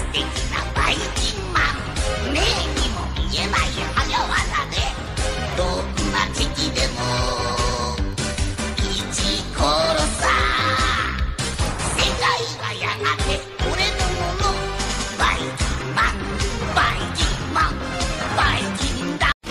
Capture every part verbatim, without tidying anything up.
的なバイキンマン、目にも見えない早技でどんな敵でも撃ち殺さ。世界はやがて俺のもの。バイキンマンバイキンマンバイキンだ。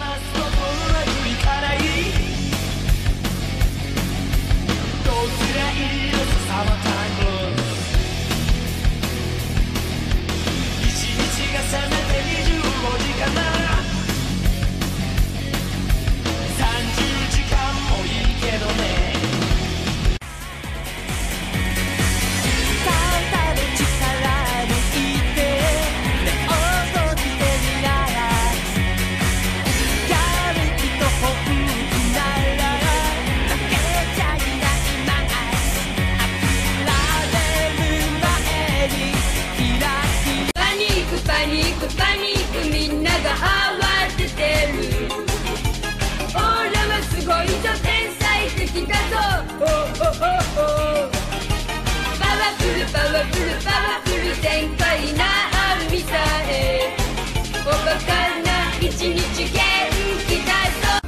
パニックパニックみんなが慌ててる。オーラはすごいぞ天才的だぞ。おおおおパワフルパワフルパワフル全開なミサイル。おバカな一日元気だぞ。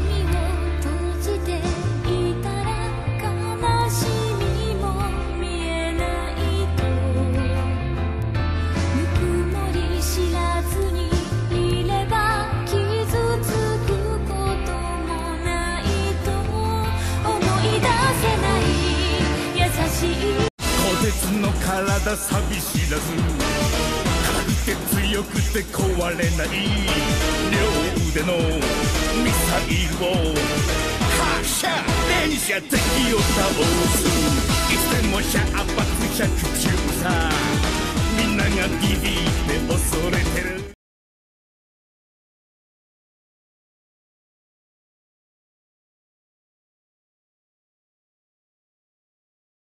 の体寂しらず、軽くて強くて壊れない両腕のミサイルを発射連射敵を倒す。いつでも百発百中さ、みんながビビって恐れ